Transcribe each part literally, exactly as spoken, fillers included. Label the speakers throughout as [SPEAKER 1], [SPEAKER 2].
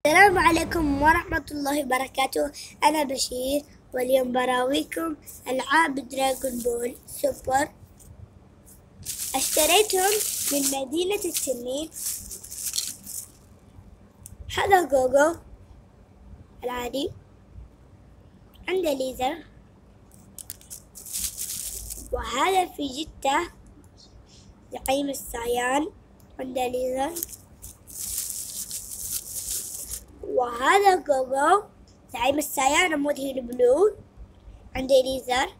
[SPEAKER 1] السلام عليكم ورحمة الله وبركاته. أنا بشير واليوم براويكم ألعاب دراغون بول سوبر. اشتريتهم من مدينة التنين. هذا جوجو العادي، عنده ليزر، وهذا في جدة زعيم السايان عنده ليزر، وهذا جوجو زعيم السايان عموده البلو عنده ليزر.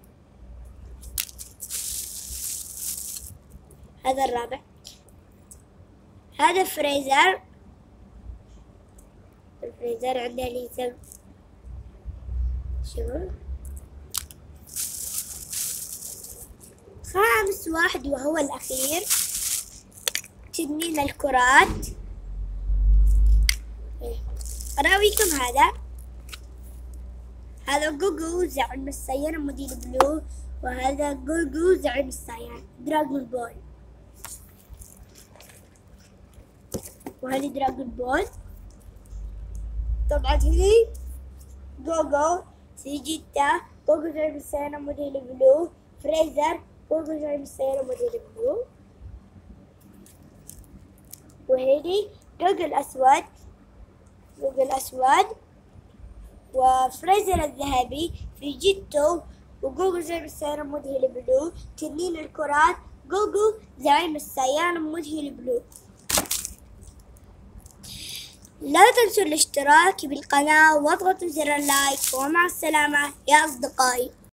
[SPEAKER 1] هذا الرابع، هذا فريزر، الفريزر عنده ليزر. شوف، خامس واحد وهو الأخير تنين الكرات. أراويكم هذا هذا جوجو زعيم السيارة موديل بلو، وهذا جوجو زعيم السيارة دراغون بول، وهذه دراغون بول. طبعا هي جوجو سيجيتا، جوجو زعيم السيارة موديل بلو، فريزر جوجو زعيم السيارة موديل بلو، وهذه جوجو الأسود جوجو الأسود، وفريزر الذهبي في جيتو، وجوجو زعيم السيارة موديل بلو، تنين الكرات جوجو زعيم السيارة موديل بلو. لا تنسوا الاشتراك بالقناة واضغطوا زر اللايك، ومع السلامة يا أصدقائي.